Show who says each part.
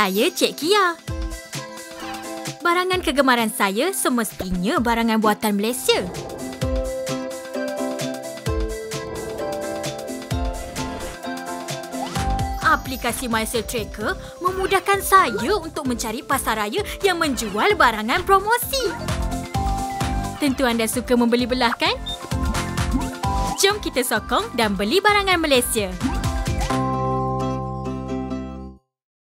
Speaker 1: Saya Cik Kia. Barangan kegemaran saya semestinya barangan buatan Malaysia. Aplikasi MySale Tracker memudahkan saya untuk mencari pasaraya yang menjual barangan promosi. Tentu anda suka membeli belah, kan? Jom kita sokong dan beli barangan Malaysia.